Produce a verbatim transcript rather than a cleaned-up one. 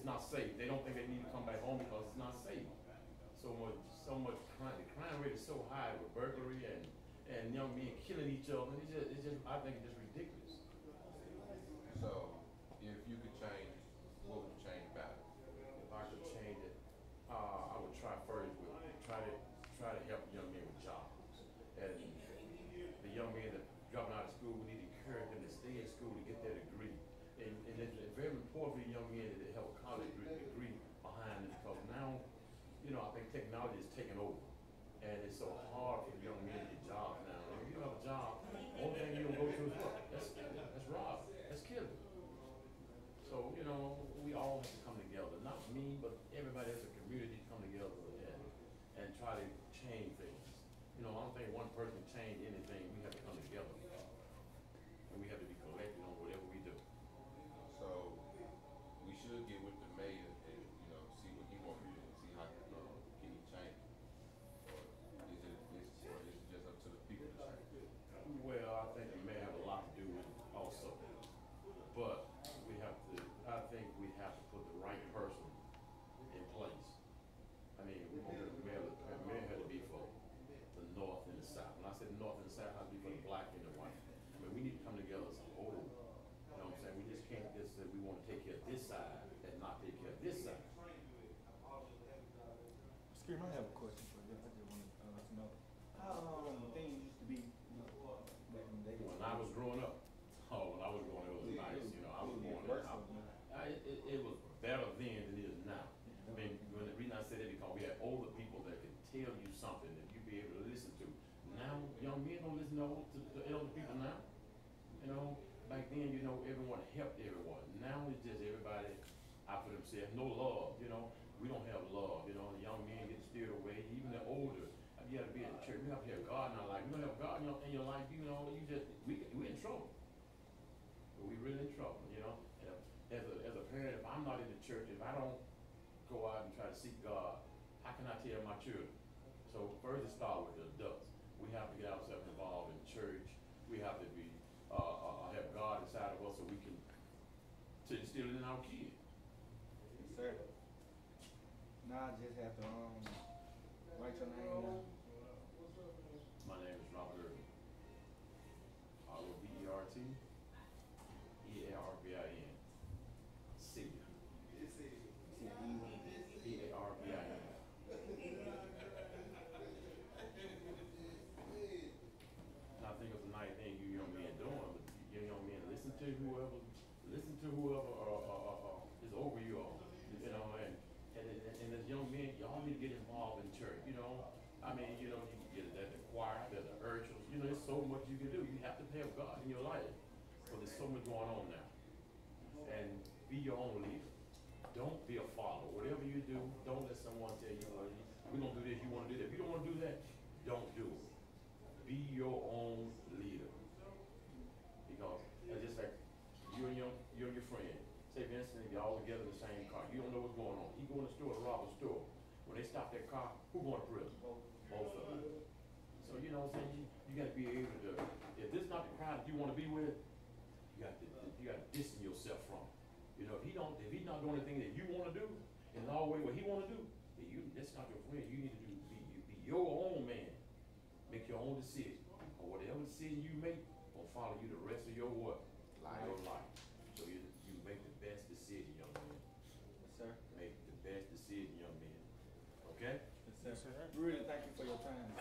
it's not safe. They don't think they need to come back home because it's not safe. So much, so much crime. The crime rate is so high with burglary and and young men killing each other. It's just, it's just I think it's just ridiculous. So, if you could change, what would you change about it? If I could change it, uh, I would try first with try to try to help young men with jobs. And the young men that dropping out of school, we need to encourage them to stay in school to get their degree. And, and it's very important for the young men that they have a college degree, degree behind them because now, you know, I think technology is taking over. And it's so hard for the young men to get jobs now. And if you don't have a job, the only thing you're going to go to is what? That's killing. That's rob. That's killing. So, you know, we all have to come together. Not me, but everybody as a community to come together and, and try to change things. You know, I don't think one person can change anything. We have to come together. And we have to be collected on whatever we do. So, we should get with the mayor and, you know, see what he wants to do and see how uh, can he change. Or is it, is, or is it just up to the people to change? Well, I think it may have a lot to do with it also. But we have to, I think we have to put the right person in place. I mean, we want the mayor, the mayor had to be for the North and the South. When I said the North and the South, it has to be for the black and the white. I mean, we need to come together as a whole. You know what I'm saying? We just can't just say we want to take care of this side and not take care of this side. Excuse me, I have a question for you. I just want to uh, know how um, things used to be, you know, back in the day. When I was growing up, oh, when I was growing up, it was nice. You know, I was born in I, it, it was better then than it is now. I mean, when the reason I say that because we had older people that could tell you something that you'd be able to listen to. Now, young men don't listen to, old, to, to elder people now. You know, back then, you know, everyone helped everyone. Now it's just everybody out for themselves. No love, you know. We don't have love, you know. The young men get steered away, even the older. You have to be in the church. We have to have God in our life. We don't have God in your, in your life, you know. You just we we in trouble. We really in trouble, you know. And as a as a parent, if I'm not in the church, if I don't go out and try to seek God, how can I tell my children? So first, it starts with the adults. We have to get ourselves involved in church. We have to be uh, uh, have God inside of us so we can to instill it in our kids. Yes, sir. Now I just have to um write your name down. My name is Robert Irvin. R O B E R T E A R B I N. C. E A R B I N. And I think it's a nice thing you young men doing, but you young men listen to whoever, listen to whoever uh, uh, uh, is over you all, you know, and, and, and as young men, y'all need to get involved in church, you know. I mean, you know, you can get it at the choir, at the urchins, you know, there's so much you can do. You have to have God in your life, but there's so much going on now. And be your own leader. Don't be a follower. Whatever you do, don't let someone tell you, well, we're going to do this, you want to do that. If you don't want to do that, don't do it. Be your own leader. Because it's just like you and your, you and your friend. Say, for instance, you're all together in the same car. You don't know what's going on. You go in the store to rob a store. When they stop that car, who going to prison? Both of them. So, you know what I'm saying? You, you got to be able to, if this is not the crowd that you want to be with, you got to, you got to distance yourself from it. You know, if he don't, if he's not doing anything that you want to do, in all way what he want to do, then you, that's not your friend. You need to do, be, you, be your own man. Make your own decision. Or whatever decision you make will follow you the rest of your what? Life. Your life. So you, you make the best decision, young man. Yes, sir. Make the best decision, young man. Okay? Yes, sir. Really thank you for your time.